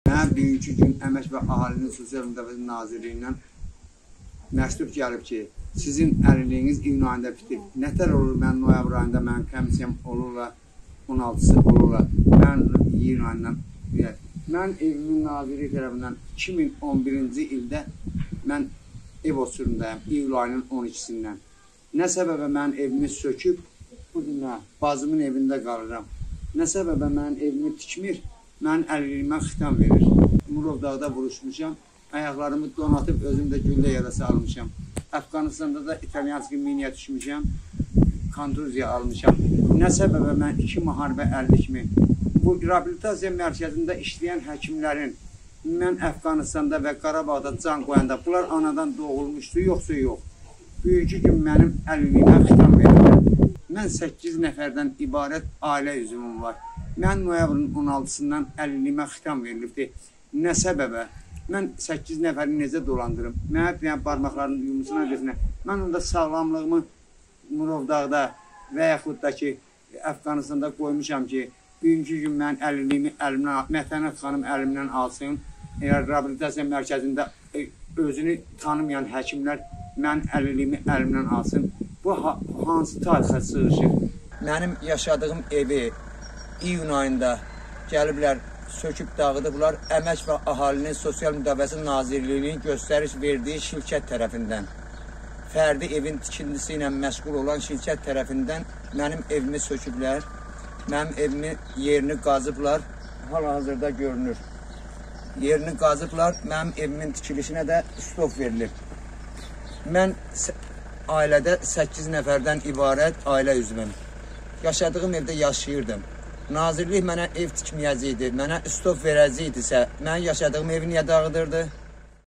Mənə bugünkü gün Əmək və Əhalinin Sosial Müdafiəsi Nazirliyindən məktub gəlib ki, sizin əliliyiniz iyun ayında bitib. Nətər olur, mən noyabr ayında mənim komissiyam olurlar, 16-sı olurlar. Mən iyun ayından mən evimin naziri tərəfindən 2011-ci ildə mən ev oturumdayım, iyul ayının 12-sindən. Nə səbəbə mənim evimi söküb, bu günə bacımın evində qalıram. Nə səbəbə mənim evimi tikmir, mənim əliliyimə xitam verir. Murovdağda vuruşmuşam, ayaqlarımı donatıb özüm də güllə yarası almışam. Əfqanistanda da İtalyanski miniyə düşmüşəm, kontuziya almışam. Nə səbəbə mən 2 müharibə əllikmi? Bu reabilitasiya mərkəzində işləyən həkimlərin mən Əfqanistanda və Qarabağda can qoyanda bunlar anadan doğulmuşdu, yoxsa yox. Bugünkü gün mənim əliliyimə xitam verirlər. Mən 8 nəfərdən ibarət ailə üzvüm var. Mən noyabrın 16-sından əliliyimə xitam verilibdir. Nə səbəbə? Mən 8 nəfəri necə dolandırım? Mənə deyən barmaqlarının yumusuna desinə. Mən onda sağlamlığımı Murovdağda və yaxud da ki, Əfqanistanda qoymuşam ki, bugünkü gün mən əliliyimi əlimdən, Mətənət xanım əlimdən alsın. Eğer reabilitasiya mərkəzində özünü tanımayan həkimlər mən əliliyimi əlimdən alsın. Bu hansı tarixə sığışır? Mənim yaşadığım evi iyun ayında gəliblər, söküb dağıdıblar. Əmək və Əhalinin Sosial Müdafiəsi Nazirliyinin göstəriş verdiyi şirkət tərəfindən. Fərdi evin tikintisi ilə məşğul olan şirkət tərəfindən mənim evimi söküblər. Mənim evimin yerini qazıblar, hal-hazırda görünür. Yerini qazıblar, mənim evimin tikilişinə də stop verilib. Mən ailədə 8 nəfərdən ibarət ailə üzvüm. Yaşadığım evdə yaşayırdım. Nazirlik mənə ev tikməyəcəkdi, mənə stop verəcəkdisə, mən yaşadığım evi niyə dağıdırdı?